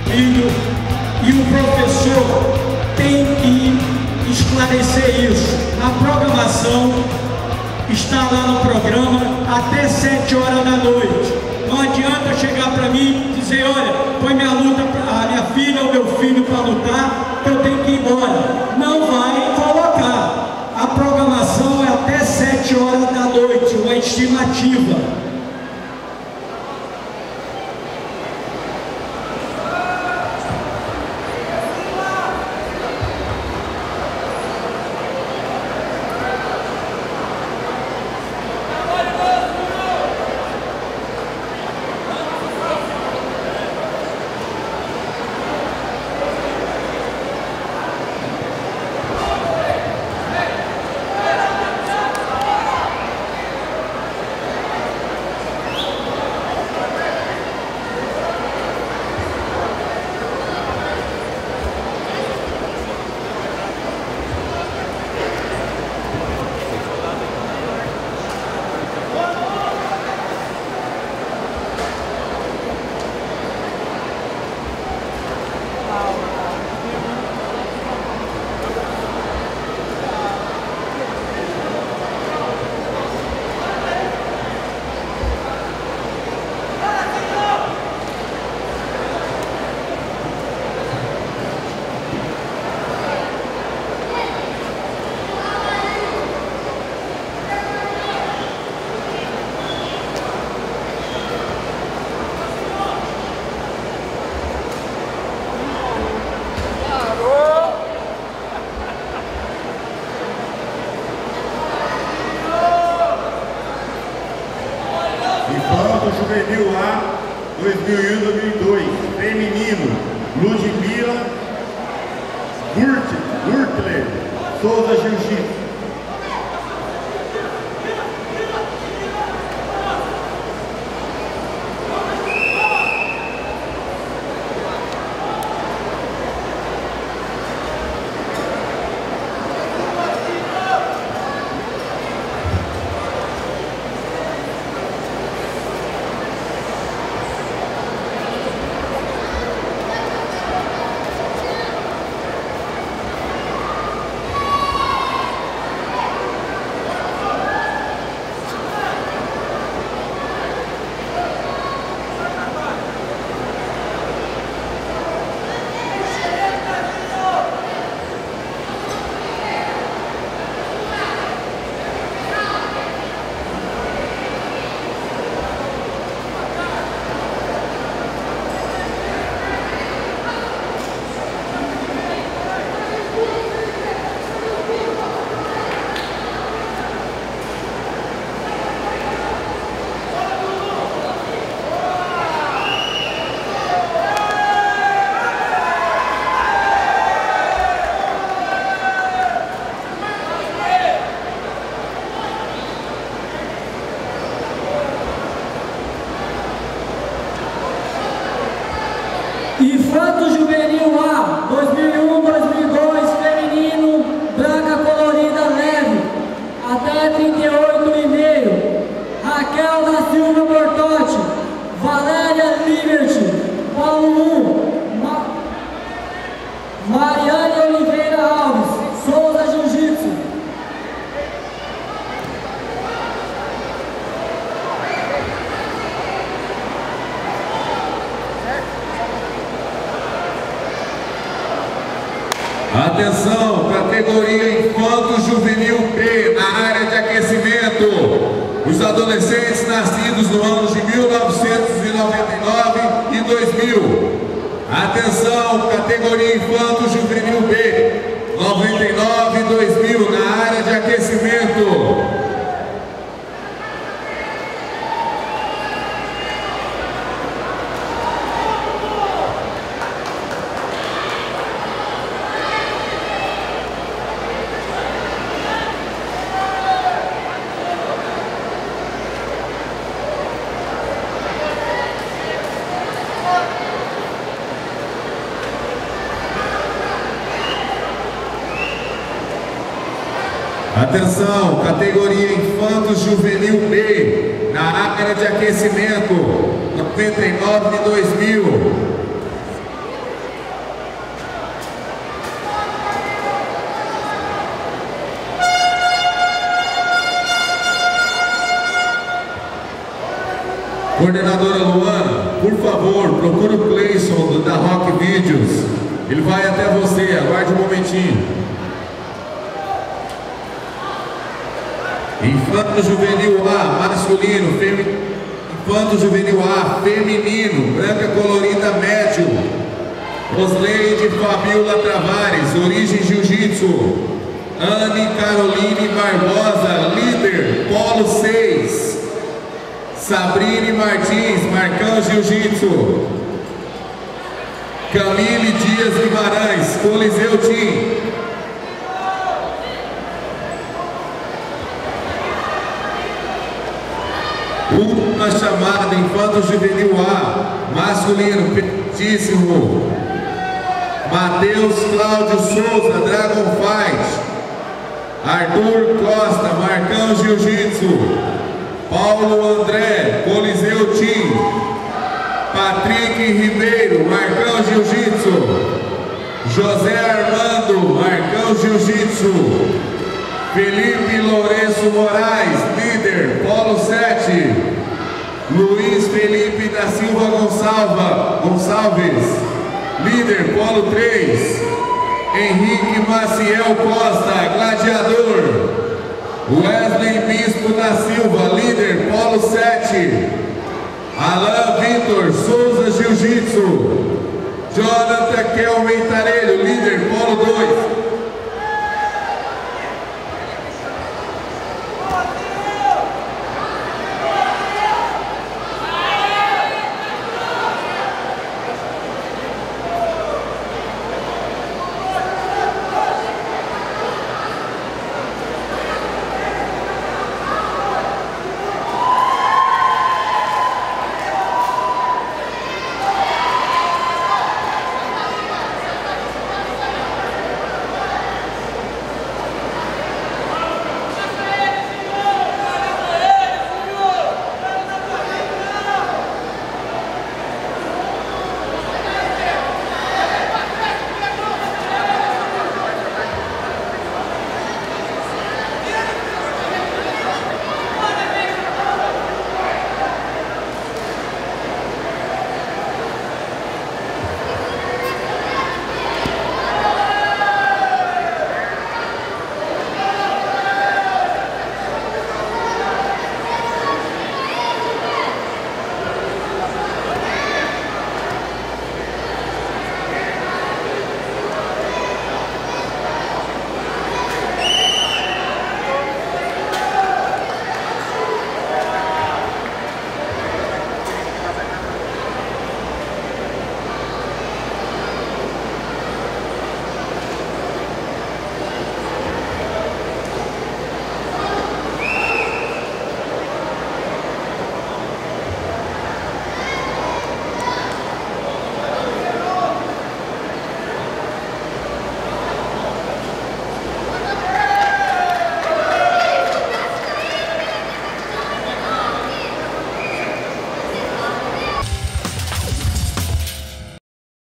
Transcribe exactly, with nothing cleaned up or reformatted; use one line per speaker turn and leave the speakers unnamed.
filho, e o professor tem que esclarecer isso. A programação está lá no programa até sete horas da noite. Não adianta chegar para mim e dizer, olha, põe minha luta, a minha filha ou meu filho para lutar, que eu tenho que ir embora. Não vai colocar. A programação é até sete horas da noite, uma estimativa.
Juvenil A dois mil e um, dois mil e dois, feminino, Ludmila Gurtler, Souza Jiu-Jitsu.
Infanto Juvenil A, dois mil e um, dois mil e dois, feminino, branca colorida leve, até trinta e oito e meio. Raquel da Silva Bortotti, Valéria Liberty, Paulo um, Ma Mariane Oliveira Alves, Souza Jiu-Jitsu.
Atenção, categoria Infanto Juvenil B, na área de aquecimento. Os adolescentes nascidos no ano de mil novecentos e noventa e nove e dois mil. Atenção, categoria Infanto Juvenil B, noventa e nove e dois mil, na área de aquecimento. Atenção, categoria Infanto Juvenil B, na área de aquecimento, noventa e nove e dois mil. coordenadora Luana, por favor, procure o Cleison do, da Rock Vídeos. Ele vai até você, aguarde um momentinho. Infanto Juvenil A, masculino, femi... Infanto Juvenil A, feminino, branca colorida médio. Osleide Fabiola Travares, Origem Jiu-Jitsu. Anne Caroline Barbosa, líder, Polo seis. Sabrine Martins, Marcão Jiu-Jitsu. Camille Dias Guimarães, Coliseu Team. Última chamada, Infanto Juvenil A, masculino, petíssimo. Matheus Cláudio Souza, Dragon Fight. Arthur Costa, Marcão Jiu-Jitsu. Paulo André, Coliseu Team. Patrick Ribeiro, Marcão Jiu-Jitsu. José Armando, Marcão Jiu-Jitsu. Felipe Lourenço Moraes, líder, Polo sete. Luiz Felipe da Silva Gonçalva, Gonçalves, líder, Polo três. Henrique Maciel Costa, gladiador. Wesley Bispo da Silva, líder, Polo sete. Alain Vitor Souza Jiu-Jitsu. Jonathan Kelvin Tarelho, líder, Polo dois.